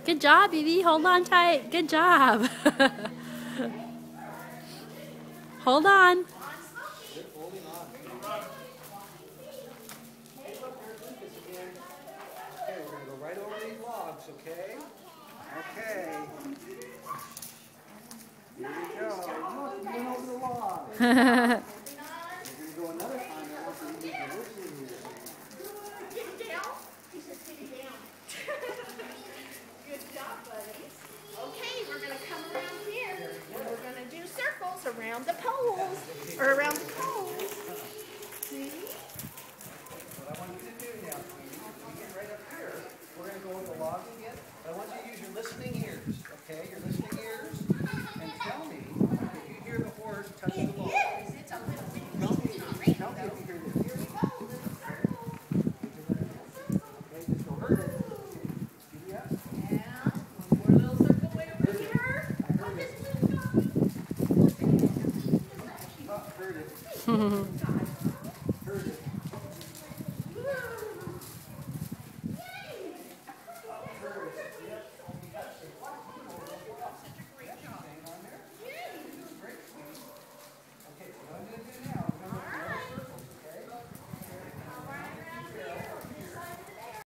Good job, Evie. Hold on tight. Good job. Hold on. Okay, we're going to go right over these logs, okay? Okay. Here we go. Look, we went over the logs. We're going to go another time. I want you to use your listening ears. Get it down? He said take it down. Good job, buddies. Okay, we're going to come around here. And we're going to do circles around the poles. Or around the poles. See? What I want you to do now, sweetie, is we get right up here. We're going to go over the logs again. But I want you to use your listening ears, okay? Your listening ears. And tell me if you hear the horse touch the log. It is. It's a little bit. Tell me if you hear this. Here we go. Little circle. Okay, just go hurt it. Giddy up. Yeah. One more little circle way over here. I heard it. Oh, this is good. Oh, heard it.